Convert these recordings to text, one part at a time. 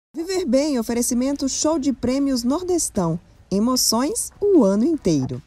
Viver Bem, oferecimento show de prêmios Nordestão. Emoções o ano inteiro.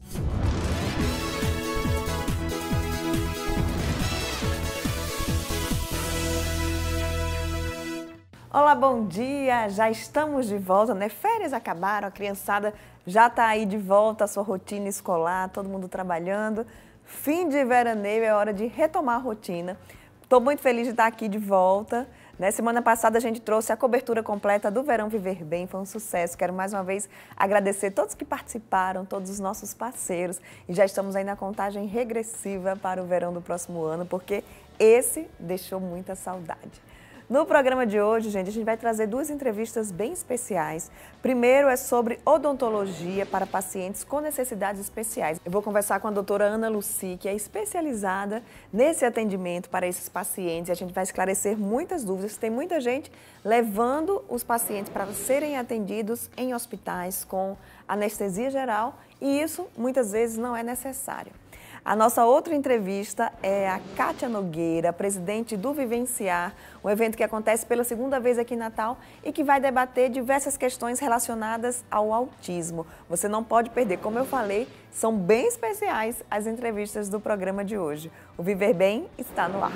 Olá, bom dia! Já estamos de volta, né? Férias acabaram, a criançada já está aí de volta à sua rotina escolar, todo mundo trabalhando. Fim de veraneio, é hora de retomar a rotina. Estou muito feliz de estar aqui de volta. Né? Semana passada a gente trouxe a cobertura completa do Verão Viver Bem, foi um sucesso. Quero mais uma vez agradecer todos que participaram, todos os nossos parceiros. E já estamos aí na contagem regressiva para o verão do próximo ano, porque esse deixou muita saudade. No programa de hoje, gente, a gente vai trazer duas entrevistas bem especiais. Primeiro é sobre odontologia para pacientes com necessidades especiais. Eu vou conversar com a doutora Ana Lucy, que é especializada nesse atendimento para esses pacientes. E a gente vai esclarecer muitas dúvidas. Tem muita gente levando os pacientes para serem atendidos em hospitais com anestesia geral e isso muitas vezes não é necessário. A nossa outra entrevista é a Kátia Nogueira, presidente do Vivenciar, um evento que acontece pela segunda vez aqui em Natal e que vai debater diversas questões relacionadas ao autismo. Você não pode perder, como eu falei, são bem especiais as entrevistas do programa de hoje. O Viver Bem está no ar.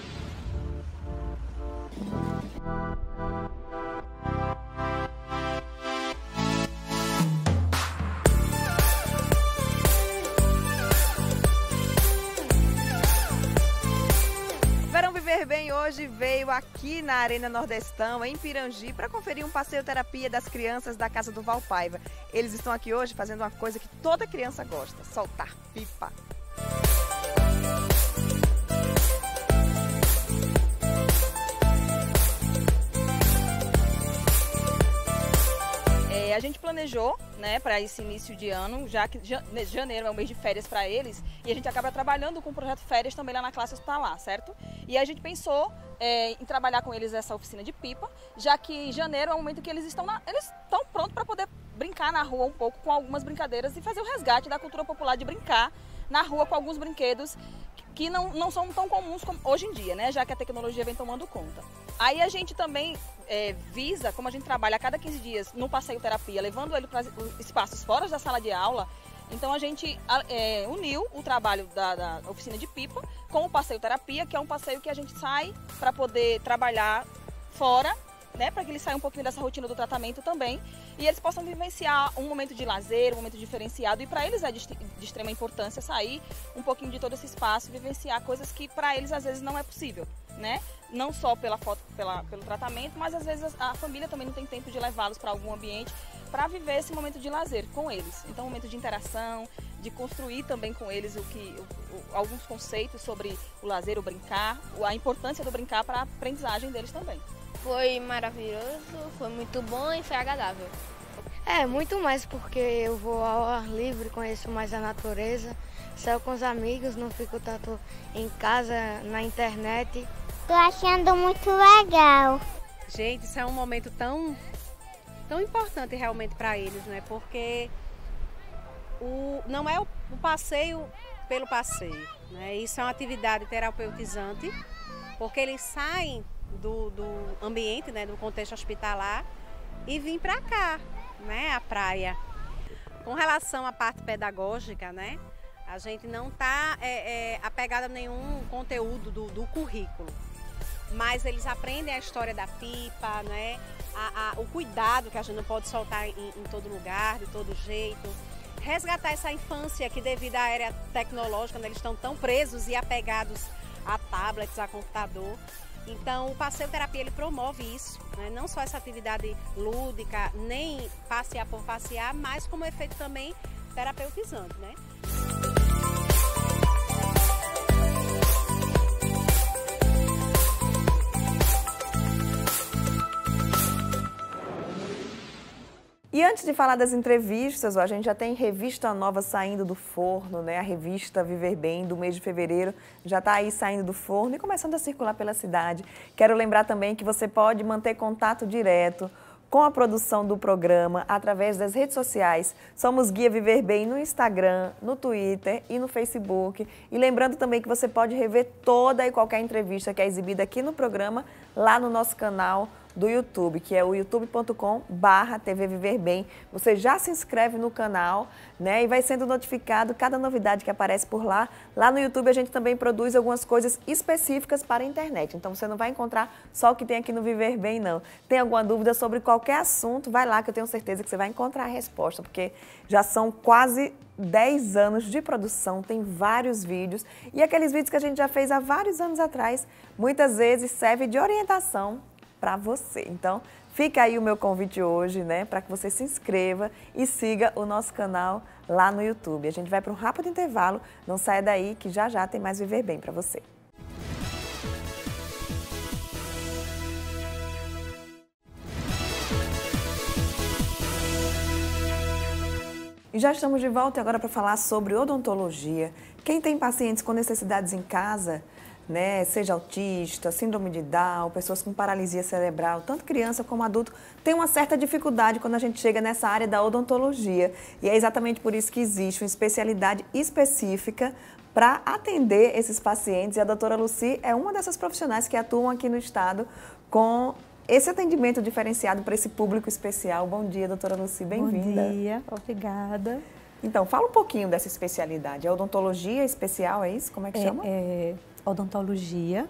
Viver Bem hoje veio aqui na Arena Nordestão, em Pirangi, para conferir um passeio terapia das crianças da Casa do Valpaiva. Eles estão aqui hoje fazendo uma coisa que toda criança gosta, soltar pipa. A gente planejou, né, para esse início de ano, já que janeiro é um mês de férias para eles, e a gente acaba trabalhando com o projeto Férias também lá na classe hospitalar, certo? E a gente pensou em trabalhar com eles essa oficina de pipa, já que janeiro é o momento que eles estão prontos para poder brincar na rua um pouco com algumas brincadeiras e fazer o resgate da cultura popular de brincar na rua com alguns brinquedos que não são tão comuns como hoje em dia, né? Já que a tecnologia vem tomando conta. Aí a gente também visa, como a gente trabalha a cada 15 dias no passeio terapia, levando ele para espaços fora da sala de aula, então a gente uniu o trabalho da oficina de pipa com o passeio terapia, que é um passeio que a gente sai para poder trabalhar fora, né, para que eles saiam um pouquinho dessa rotina do tratamento também e eles possam vivenciar um momento de lazer, um momento diferenciado, e para eles é de extrema importância sair um pouquinho de todo esse espaço e vivenciar coisas que para eles às vezes não é possível, né? Não só pelo tratamento, mas às vezes a família também não tem tempo de levá-los para algum ambiente para viver esse momento de lazer com eles. Então, um momento de interação, de construir também com eles alguns conceitos sobre o lazer, o brincar, a importância do brincar para a aprendizagem deles também. Foi maravilhoso, foi muito bom e foi agradável. Muito mais porque eu vou ao ar livre, conheço mais a natureza, saio com os amigos, não fico tanto em casa, na internet. Tô achando muito legal. Gente, isso é um momento tão importante realmente para eles, né? Porque não é o passeio pelo passeio, né? Isso é uma atividade terapeutizante, porque eles saem do ambiente, né, do contexto hospitalar e vêm para cá, né, a praia. Com relação à parte pedagógica, né, a gente não está apegado a nenhum conteúdo do currículo, mas eles aprendem a história da pipa, né, o cuidado que a gente não pode soltar em todo lugar, de todo jeito. Resgatar essa infância que devido à era tecnológica, né, eles estão tão presos e apegados a tablets, a computador. Então, o passeio terapia ele promove isso, né? Não só essa atividade lúdica, nem passear por passear, mas como efeito também terapeutizante, né? E antes de falar das entrevistas, a gente já tem revista nova saindo do forno, né? A revista Viver Bem, do mês de fevereiro, já está aí saindo do forno e começando a circular pela cidade. Quero lembrar também que você pode manter contato direto com a produção do programa através das redes sociais. Somos Guia Viver Bem no Instagram, no Twitter e no Facebook. E lembrando também que você pode rever toda e qualquer entrevista que é exibida aqui no programa, lá no nosso canal, do YouTube, que é o youtube.com/TV Viver Bem. Você já se inscreve no canal, né? E vai sendo notificado cada novidade que aparece por lá. Lá no YouTube a gente também produz algumas coisas específicas para a internet. Então você não vai encontrar só o que tem aqui no Viver Bem, não. Tem alguma dúvida sobre qualquer assunto, vai lá que eu tenho certeza que você vai encontrar a resposta, porque já são quase 10 anos de produção, tem vários vídeos. E aqueles vídeos que a gente já fez há vários anos atrás, muitas vezes serve de orientação para você. Então, fica aí o meu convite hoje, né, para que você se inscreva e siga o nosso canal lá no YouTube. A gente vai para um rápido intervalo, não saia daí que já já tem mais Viver Bem para você. E já estamos de volta agora para falar sobre odontologia. Quem tem pacientes com necessidades em casa, né, seja autista, síndrome de Down, pessoas com paralisia cerebral, tanto criança como adulto, tem uma certa dificuldade quando a gente chega nessa área da odontologia. E é exatamente por isso que existe uma especialidade específica para atender esses pacientes. E a doutora Lucy é uma dessas profissionais que atuam aqui no estado com esse atendimento diferenciado para esse público especial. Bom dia, doutora Lucy, bem-vinda. Bom dia, obrigada. Então, fala um pouquinho dessa especialidade. É odontologia especial, é isso? Como é que chama? Odontologia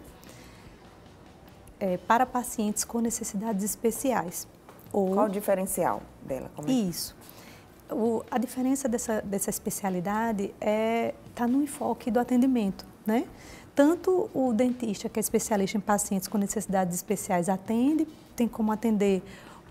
para pacientes com necessidades especiais. Qual o diferencial dela? Isso. A diferença dessa especialidade está no enfoque do atendimento, né? Tanto o dentista, que é especialista em pacientes com necessidades especiais, tem como atender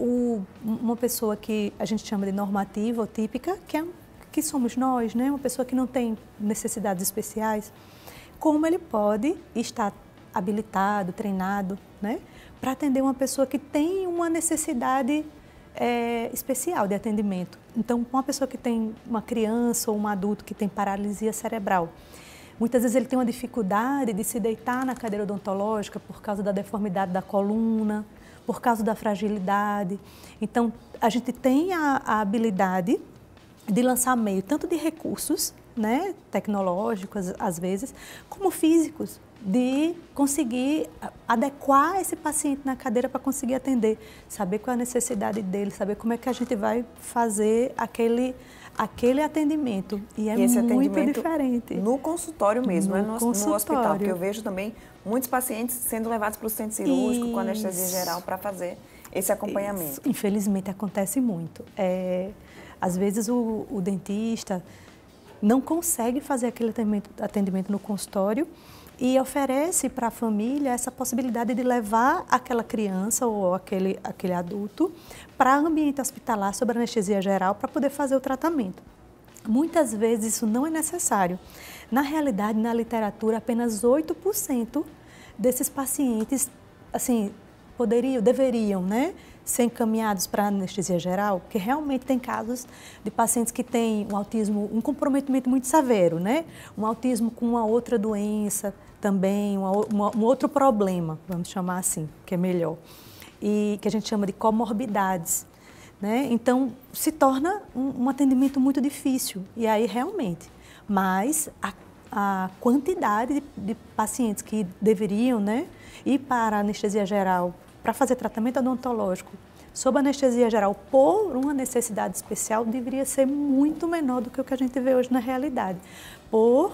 uma pessoa que a gente chama de normativa ou típica, que somos nós, né? Uma pessoa que não tem necessidades especiais, como ele pode estar habilitado, treinado, né? Para atender uma pessoa que tem uma necessidade especial de atendimento. Então, uma pessoa que tem uma criança ou um adulto que tem paralisia cerebral, muitas vezes ele tem uma dificuldade de se deitar na cadeira odontológica por causa da deformidade da coluna, por causa da fragilidade. Então, a gente tem a habilidade de lançar meio tanto de recursos, né, tecnológicos às vezes, como físicos, de conseguir adequar esse paciente na cadeira para conseguir atender, saber qual é a necessidade dele, saber como é que a gente vai fazer aquele atendimento. E esse muito diferente. No consultório mesmo, não é no hospital, porque eu vejo também muitos pacientes sendo levados para o centro cirúrgico com anestesia geral para fazer esse acompanhamento. Isso, infelizmente acontece muito. Às vezes o dentista não consegue fazer aquele atendimento no consultório e oferece para a família essa possibilidade de levar aquela criança ou aquele adulto para ambiente hospitalar sob anestesia geral para poder fazer o tratamento. Muitas vezes isso não é necessário. Na realidade, na literatura, apenas 8% desses pacientes assim, deveriam, né, ser encaminhados para anestesia geral, porque realmente tem casos de pacientes que têm um autismo, um comprometimento muito severo, né? Um autismo com uma outra doença também, um outro problema, vamos chamar assim, que é melhor, e que a gente chama de comorbidades, né? Então, se torna um atendimento muito difícil, e aí realmente, mas a quantidade de pacientes que deveriam, né, ir para a anestesia geral para fazer tratamento odontológico sob anestesia geral por uma necessidade especial deveria ser muito menor do que o que a gente vê hoje na realidade, por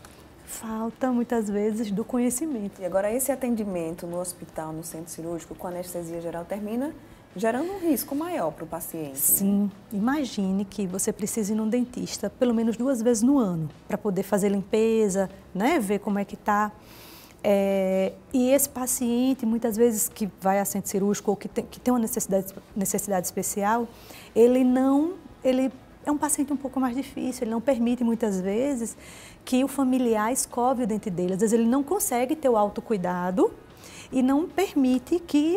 falta, muitas vezes, do conhecimento. E agora, esse atendimento no hospital, no centro cirúrgico, com anestesia geral, termina gerando um risco maior para o paciente. Sim. Né? Imagine que você precisa ir num dentista pelo menos 2 vezes no ano para poder fazer limpeza, né? Ver como é que está. E esse paciente, muitas vezes, que vai a centro cirúrgico ou que tem uma necessidade especial, ele é um paciente um pouco mais difícil, ele não permite, muitas vezes, que o familiar escove o dente dele. Às vezes, ele não consegue ter o autocuidado e não permite que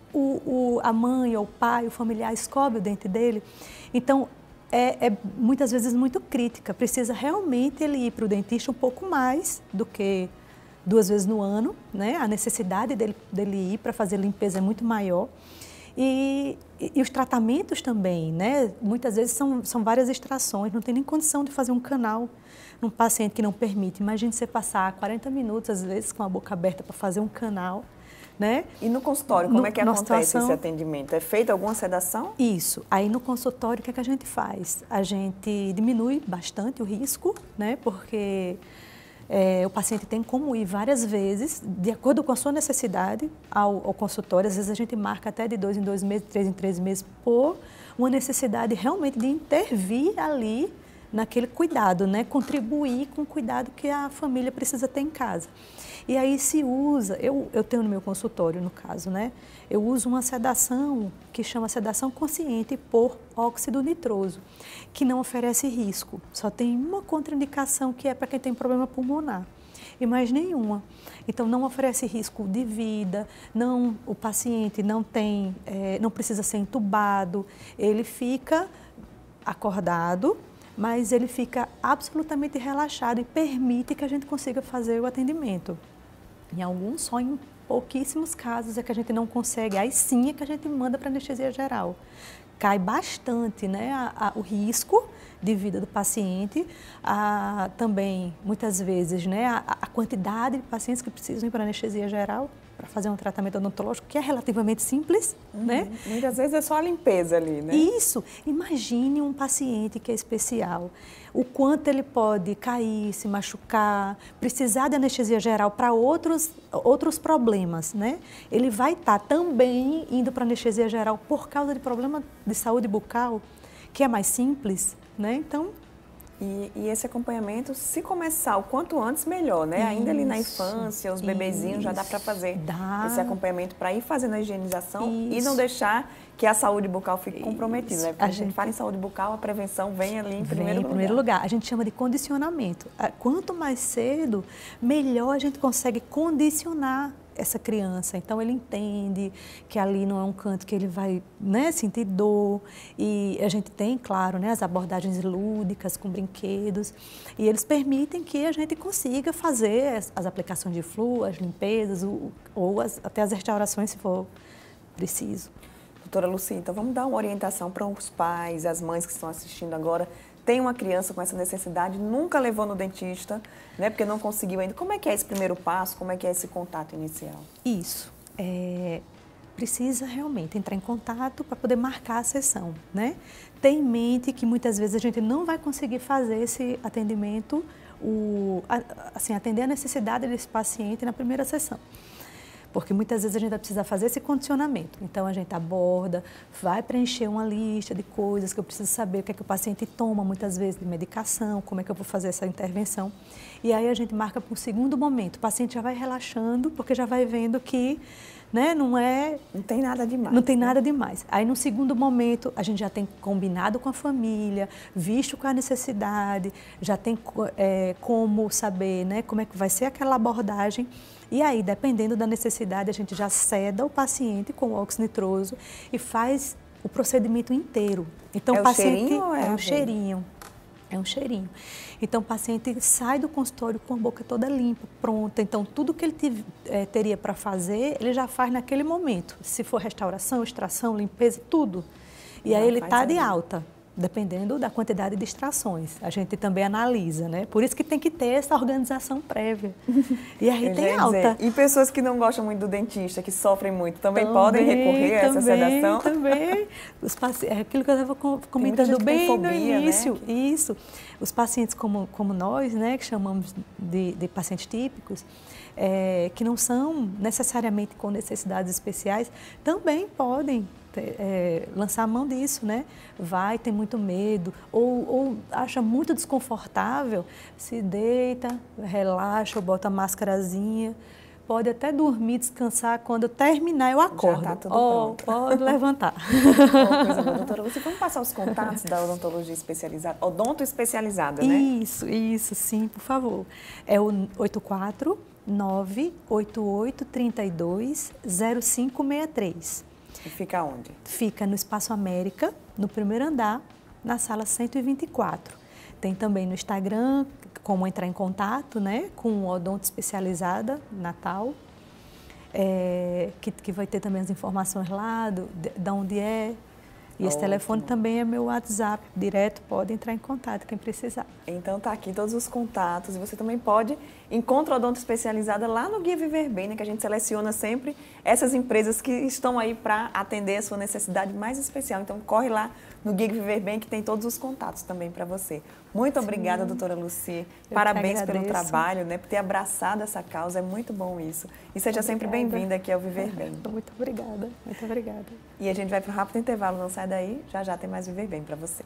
a mãe ou o pai, o familiar, escove o dente dele. Então, muitas vezes muito crítica. Precisa realmente ele ir para o dentista um pouco mais do que 2 vezes no ano, né? A necessidade dele ir para fazer limpeza é muito maior. E os tratamentos também, né? Muitas vezes são várias extrações, não tem nem condição de fazer um canal num paciente que não permite. Imagine você passar 40 minutos, às vezes, com a boca aberta para fazer um canal, né? E no consultório, como é que acontece situação... esse atendimento? É feita alguma sedação? Isso. Aí no consultório, o que é que a gente faz? A gente diminui bastante o risco, né? Porque o paciente tem como ir várias vezes, de acordo com a sua necessidade, ao consultório. Às vezes a gente marca até de 2 em 2 meses, 3 em 3 meses, por uma necessidade realmente de intervir ali naquele cuidado, né? Contribuir com o cuidado que a família precisa ter em casa. E aí se usa, eu tenho no meu consultório, no caso, né? Eu uso uma sedação que chama sedação consciente por óxido nitroso, que não oferece risco. Só tem uma contraindicação que é para quem tem problema pulmonar e mais nenhuma. Então não oferece risco de vida, o paciente não precisa ser entubado, ele fica acordado, mas ele fica absolutamente relaxado e permite que a gente consiga fazer o atendimento. Em alguns, só em pouquíssimos casos é que a gente não consegue, aí sim é que a gente manda para anestesia geral. Cai bastante, né, o risco de vida do paciente, também muitas vezes, né, a quantidade de pacientes que precisam ir para anestesia geral para fazer um tratamento odontológico, que é relativamente simples, né? Muitas vezes é só a limpeza ali, né? Isso. Imagine um paciente que é especial, o quanto ele pode cair, se machucar, precisar de anestesia geral para outros problemas, né? Ele vai estar também indo para anestesia geral por causa de problema de saúde bucal, que é mais simples, né? Então... E esse acompanhamento, se começar o quanto antes, melhor, né? Ainda ali na infância, os bebezinhos, já dá para fazer esse acompanhamento para ir fazendo a higienização e não deixar que a saúde bucal fique comprometida, né? Porque a gente fala em saúde bucal, a prevenção vem ali em primeiro lugar. A gente chama de condicionamento. Quanto mais cedo, melhor a gente consegue condicionar essa criança. Então, ele entende que ali não é um canto que ele vai, né, sentir dor. E a gente tem, claro, né, as abordagens lúdicas com brinquedos. E eles permitem que a gente consiga fazer as aplicações de flúor, as limpezas ou até as restaurações, se for preciso. Doutora Lucy, então vamos dar uma orientação para os pais, as mães que estão assistindo agora. Tem uma criança com essa necessidade, nunca levou no dentista, né, porque não conseguiu ainda. Como é que é esse primeiro passo? Como é que é esse contato inicial? Isso. Precisa realmente entrar em contato para poder marcar a sessão, né? Tem em mente que muitas vezes a gente não vai conseguir fazer esse atendimento, atender a necessidade desse paciente na primeira sessão. Porque muitas vezes a gente vai precisar fazer esse condicionamento. Então, a gente aborda, vai preencher uma lista de coisas que eu preciso saber, o que é que o paciente toma, muitas vezes, de medicação, como é que eu vou fazer essa intervenção. E aí a gente marca para um segundo momento. O paciente já vai relaxando, porque já vai vendo que, né, não tem nada demais. Não tem nada demais. Aí, no segundo momento, a gente já tem combinado com a família, visto qual é a necessidade, já tem como saber, né, como é que vai ser aquela abordagem. E aí, dependendo da necessidade, a gente já seda o paciente com o óxido nitroso e faz o procedimento inteiro. Então, o paciente cheirinho ou é um cheirinho? É um cheirinho. Então, o paciente sai do consultório com a boca toda limpa, pronta. Então, tudo que ele teria para fazer, ele já faz naquele momento. Se for restauração, extração, limpeza, tudo. E aí, ele está de alta, dependendo da quantidade de extrações. A gente também analisa, né? Por isso que tem que ter essa organização prévia. E aí tem alta. E pessoas que não gostam muito do dentista, que sofrem muito, também podem recorrer a essa sedação? Também. Aquilo que eu estava comentando bem no início. Né? Isso. Os pacientes como nós, né, que chamamos de pacientes típicos, que não são necessariamente com necessidades especiais, também podem lançar a mão disso, né? Tem muito medo ou acha muito desconfortável, se deita, relaxa, ou bota a máscarazinha, pode até dormir, descansar, quando eu terminar eu acordo. Já tá tudo pronto. Pode levantar. Coisa boa, doutora Lucy, vamos passar os contatos da odontologia especializada, odonto especializada, né? Isso, sim, por favor. É o 849-8832-0563. E fica onde? Fica no Espaço América, no primeiro andar, na sala 124. Tem também no Instagram como entrar em contato, né, com o Odonto Especializada Natal, que vai ter também as informações lá, de onde é. E esse telefone também é meu WhatsApp direto, pode entrar em contato quem precisar. Então tá aqui todos os contatos e você também pode encontrar odonto especializada lá no Guia Viver Bem, né, que a gente seleciona sempre essas empresas que estão aí para atender a sua necessidade mais especial. Então corre lá no Guia Viver Bem que tem todos os contatos também para você. Muito obrigada, doutora Luci. Parabéns pelo trabalho, né, por ter abraçado essa causa, é muito bom isso. E seja sempre bem-vinda aqui ao Viver Bem. Muito obrigada, muito obrigada. E a gente vai para um rápido intervalo, não sai daí, já já tem mais Viver Bem para você.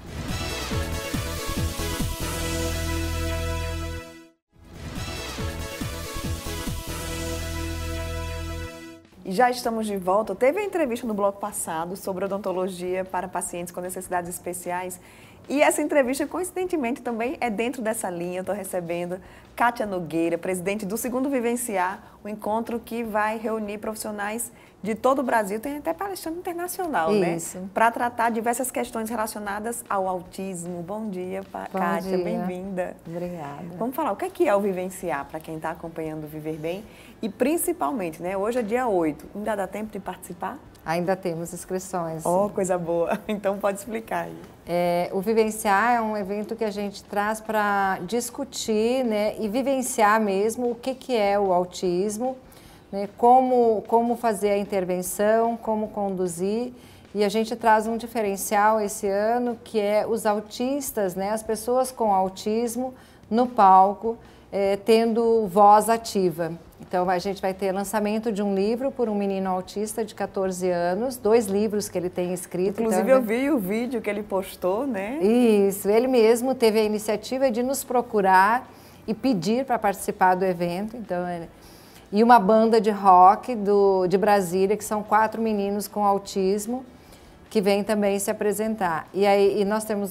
E já estamos de volta. Teve a entrevista no bloco passado sobre odontologia para pacientes com necessidades especiais. E essa entrevista, coincidentemente, também é dentro dessa linha. Eu estou recebendo Kátia Nogueira, presidente do Segundo Vivenciar, um encontro que vai reunir profissionais de todo o Brasil, tem até palestrante internacional, Isso. né? Para tratar diversas questões relacionadas ao autismo. Bom dia, Kátia, bem-vinda. Obrigada. Vamos falar, o que é o Vivenciar, para quem está acompanhando o Viver Bem? E principalmente, né, hoje é dia 8, ainda dá tempo de participar? Ainda temos inscrições. Oh, coisa boa. Então pode explicar aí. O Vivenciar é um evento que a gente traz para discutir, né, e vivenciar mesmo o que é o autismo, né, como fazer a intervenção, como conduzir. E a gente traz um diferencial esse ano, que é os autistas, né, as pessoas com autismo no palco, tendo voz ativa. Então, a gente vai ter lançamento de um livro por um menino autista de 14 anos, 2 livros que ele tem escrito. Inclusive, então, eu vi o vídeo que ele postou, né? Isso, ele mesmo teve a iniciativa de nos procurar e pedir para participar do evento. Então, e uma banda de rock de Brasília, que são 4 meninos com autismo, que vêm também se apresentar. E nós temos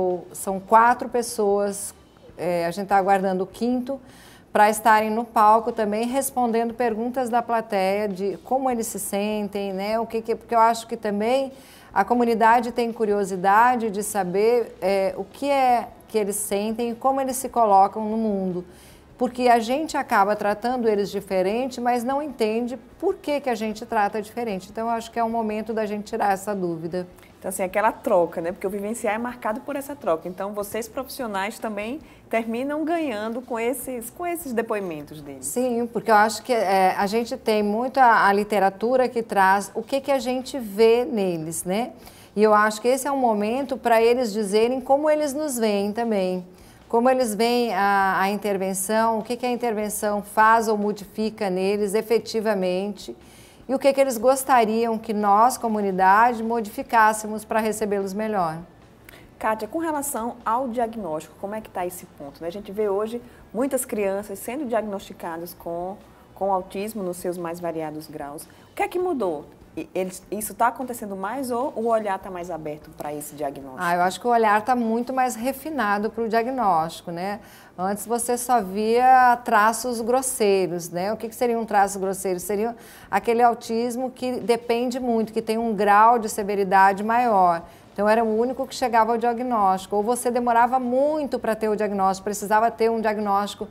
são 4 pessoas, a gente está aguardando o 5º, para estarem no palco também respondendo perguntas da plateia de como eles se sentem, né? Porque eu acho que também a comunidade tem curiosidade de saber o que é que eles sentem e como eles se colocam no mundo. Porque a gente acaba tratando eles diferente, mas não entende por que a gente trata diferente. Então, eu acho que é um momento da gente tirar essa dúvida. Então, assim, aquela troca, né? Porque o Vivenciar é marcado por essa troca. Então, vocês profissionais também terminam ganhando com esses depoimentos deles. Sim, porque eu acho que a gente tem muito a literatura que traz o que a gente vê neles, né? E eu acho que esse é um momento para eles dizerem como eles nos veem também. Como eles veem a intervenção, o que a intervenção faz ou modifica neles efetivamente. E o que eles gostariam que nós, comunidade, modificássemos para recebê-los melhor. Kátia, com relação ao diagnóstico, como é que está esse ponto, né? A gente vê hoje muitas crianças sendo diagnosticadas com autismo nos seus mais variados graus. O que é que mudou? Isso está acontecendo mais ou o olhar está mais aberto para esse diagnóstico? Eu acho que o olhar está muito mais refinado para o diagnóstico, né? Antes você só via traços grosseiros, né? O que seriam traços grosseiros? Seria aquele autismo que depende muito, que tem um grau de severidade maior. Então, era o único que chegava ao diagnóstico. Ou você demorava muito para ter o diagnóstico, precisava ter um diagnóstico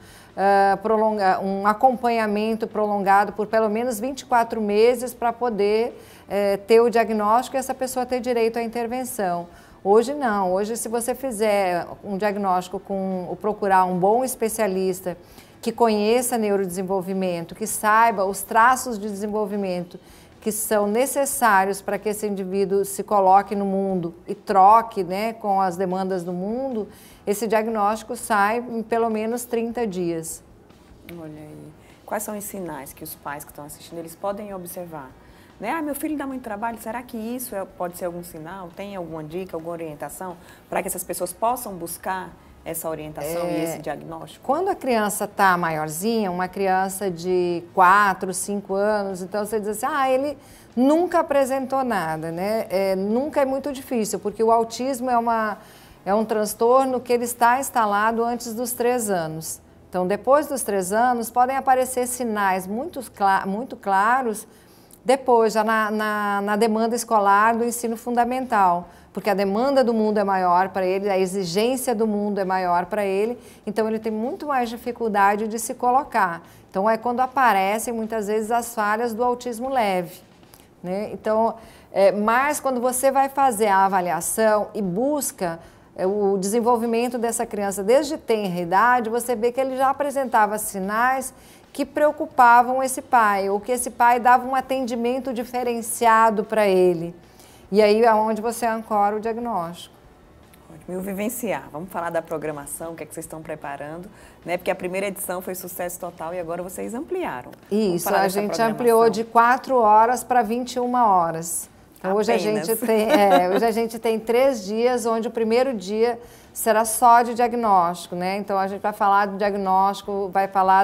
um acompanhamento prolongado por pelo menos 24 meses para poder ter o diagnóstico e essa pessoa ter direito à intervenção. Hoje não, hoje se você fizer um diagnóstico procurar um bom especialista que conheça neurodesenvolvimento, que saiba os traços de desenvolvimento que são necessários para que esse indivíduo se coloque no mundo e troque, né, com as demandas do mundo, esse diagnóstico sai em pelo menos 30 dias. Olha aí. Quais são os sinais que os pais que estão assistindo, eles podem observar? Né? Meu filho dá muito trabalho, será que isso pode ser algum sinal? Tem alguma dica, alguma orientação para que essas pessoas possam buscar essa orientação e esse diagnóstico? Quando a criança está maiorzinha, uma criança de 4, 5 anos, então você diz assim, ele nunca apresentou nada, né? Nunca é muito difícil, porque o autismo é um transtorno que ele está instalado antes dos 3 anos. Então, depois dos 3 anos, podem aparecer sinais muito claros depois, já na demanda escolar do ensino fundamental, porque a demanda do mundo é maior para ele, a exigência do mundo é maior para ele, então ele tem muito mais dificuldade de se colocar. Então, é quando aparecem muitas vezes as falhas do autismo leve, né? Então, Mas quando você vai fazer a avaliação e busca o desenvolvimento dessa criança desde tenra idade, você vê que ele já apresentava sinais que preocupavam esse pai, ou que esse pai dava um atendimento diferenciado para ele. E aí é onde você ancora o diagnóstico. E o Vivenciar, vamos falar da programação, o que é que vocês estão preparando, né? Porque a primeira edição foi sucesso total e agora vocês ampliaram. Isso, a gente ampliou de 4 horas para 21 horas. Então, hoje a gente tem 3 dias, onde o primeiro dia será só de diagnóstico, né? Então a gente vai falar do diagnóstico, vai falar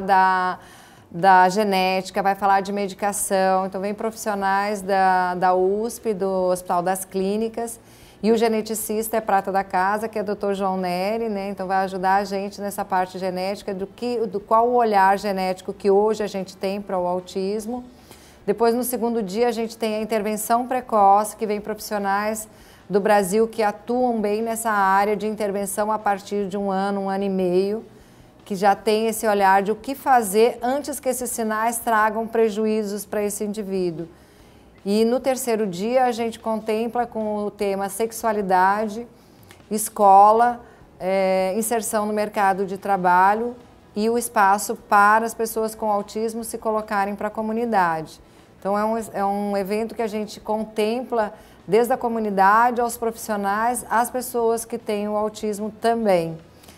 da genética, vai falar de medicação. Então vem profissionais da USP, do Hospital das Clínicas, e o geneticista é prata da casa, que é o Dr. João Neri, né? Então vai ajudar a gente nessa parte genética, do qual o olhar genético que hoje a gente tem para o autismo. Depois, no segundo dia, a gente tem a intervenção precoce, que vem profissionais do Brasil que atuam bem nessa área de intervenção a partir de 1 ano e meio, que já tem esse olhar de o que fazer antes que esses sinais tragam prejuízos para esse indivíduo. E no terceiro dia a gente contempla com o tema sexualidade, escola, inserção no mercado de trabalho e o espaço para as pessoas com autismo se colocarem para a comunidade. Então é um evento que a gente contempla desde a comunidade aos profissionais, às pessoas que têm o autismo também.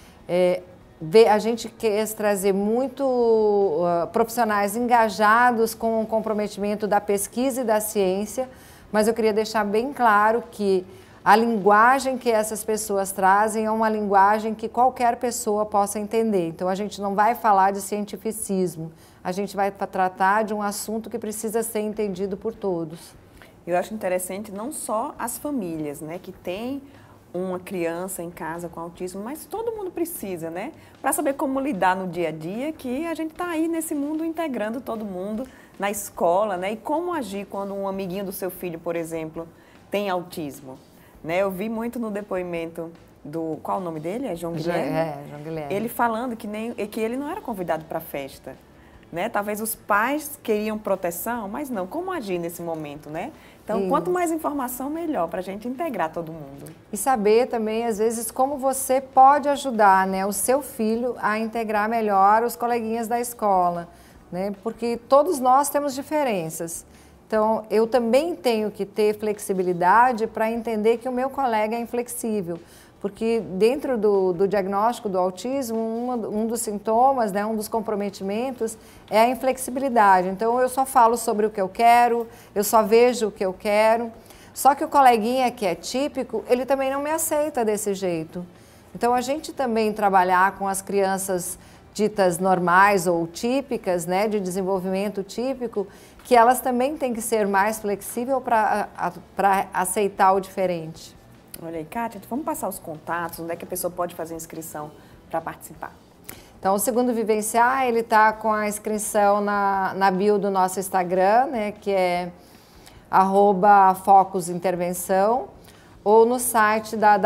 A gente quer trazer muito profissionais engajados com o comprometimento da pesquisa e da ciência, mas eu queria deixar bem claro que a linguagem que essas pessoas trazem é uma linguagem que qualquer pessoa possa entender. Então a gente não vai falar de cientificismo, a gente vai tratar de um assunto que precisa ser entendido por todos. Eu acho interessante não só as famílias, né, que têm uma criança em casa com autismo, mas todo mundo precisa, né? Para saber como lidar no dia a dia, que a gente está aí nesse mundo integrando todo mundo na escola, né? E como agir quando um amiguinho do seu filho, por exemplo, tem autismo, né? Eu vi muito no depoimento do... Qual o nome dele? É João Guilherme? João Guilherme. Ele falando que ele não era convidado para a festa, né? Talvez os pais queriam proteção, mas não. Como agir nesse momento, né? Então, quanto mais informação, melhor, para a gente integrar todo mundo. E saber também, às vezes, como você pode ajudar, né, o seu filho a integrar melhor os coleguinhas da escola, né? Porque todos nós temos diferenças. Então, eu também tenho que ter flexibilidade para entender que o meu colega é inflexível. Porque dentro do diagnóstico do autismo, um dos sintomas, né, um dos comprometimentos é a inflexibilidade. Então, eu só falo sobre o que eu quero, eu só vejo o que eu quero. Só que o coleguinha que é típico, ele também não me aceita desse jeito. Então, a gente também trabalhar com as crianças ditas normais ou típicas, né, de desenvolvimento típico, que elas também têm que ser mais flexíveis para aceitar o diferente. Olha aí, Kátia, vamos passar os contatos, onde é que a pessoa pode fazer inscrição para participar? Então, o Segundo Vivenciar, ele está com a inscrição na bio do nosso Instagram, né, que é @focusintervenção, ou no site da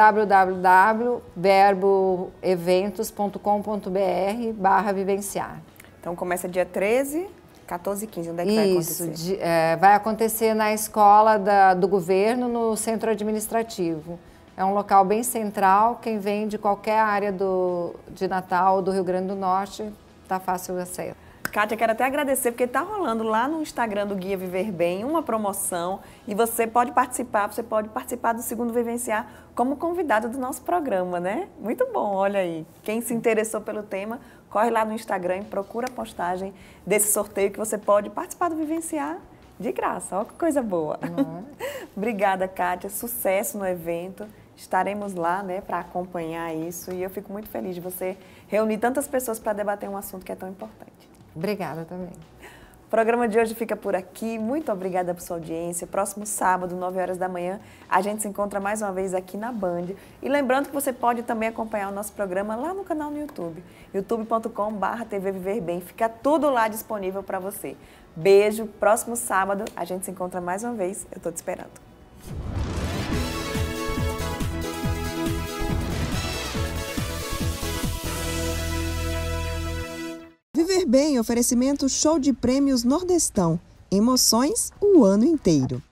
www.verboeventos.com.br/vivenciar. Então, começa dia 13, 14 e 15, onde é que vai acontecer? Isso, vai acontecer na escola do governo, no centro administrativo. É um local bem central, quem vem de qualquer área de Natal ou do Rio Grande do Norte, está fácil o acesso. Kátia, quero até agradecer, porque está rolando lá no Instagram do Guia Viver Bem uma promoção e você pode participar do Segundo Vivenciar como convidado do nosso programa, né? Muito bom, olha aí. Quem se interessou pelo tema, corre lá no Instagram e procura a postagem desse sorteio que você pode participar do Vivenciar de graça. Olha que coisa boa. Obrigada, Kátia. Sucesso no evento. Estaremos lá, né, para acompanhar isso e eu fico muito feliz de você reunir tantas pessoas para debater um assunto que é tão importante. Obrigada também. O programa de hoje fica por aqui. Muito obrigada por sua audiência. Próximo sábado, 9 horas da manhã, a gente se encontra mais uma vez aqui na Band. E lembrando que você pode também acompanhar o nosso programa lá no canal no YouTube, youtube.com/TV Viver Bem. Fica tudo lá disponível para você. Beijo. Próximo sábado, a gente se encontra mais uma vez. Eu estou te esperando. Viver Bem, oferecimento show de prêmios Nordestão. Emoções o ano inteiro.